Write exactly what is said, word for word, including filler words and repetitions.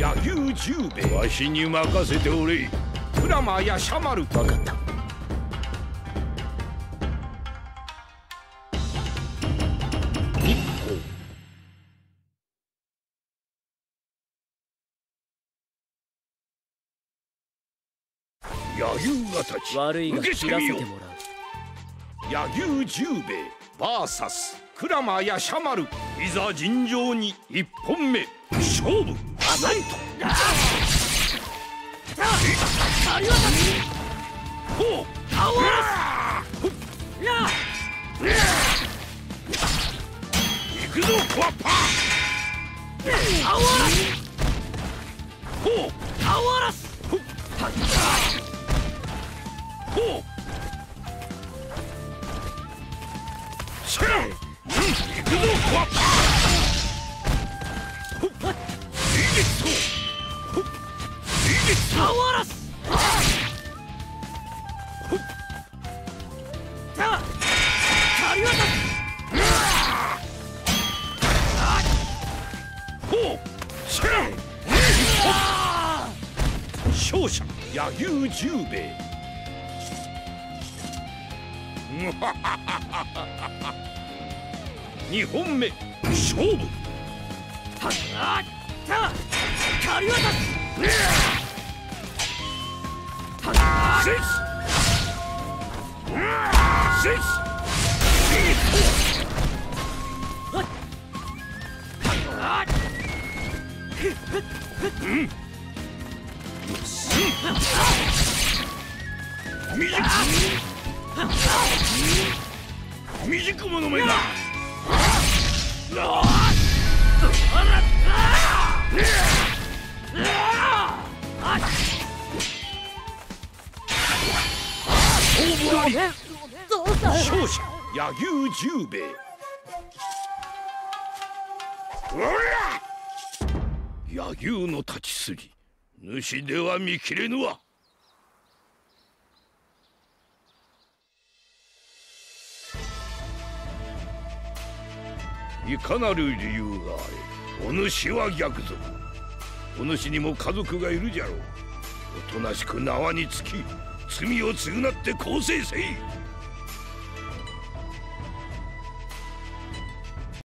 Yagyu Jubei。わしに任せておれ。Kurama Yashamaru。分かった。日光。Yagyuがたち。悪いが知らせてもらう。Yagyu Jubei バーサス Kurama Yashamaru。いざ尋常に一本目勝負。なんと。ほう。行くぞコアパー。ほう。ほう。さあ、行くぞコアパー。ほっ。いいですほっ。いいですアワラス。ほっ。さあ、カリワタス。ほう。さあ、勝者Yagyu Jubei。二本目勝負。はっあったカリワタス。はっセスセスはっはっうんよし未熟者めが勝者Yagyu Jubei。Yagyuの立ち筋主では見切れぬわ。いかなる理由があれ、お主は逆賊。お主にも家族がいるじゃろう。おとなしく縄につき罪を償って更生せい。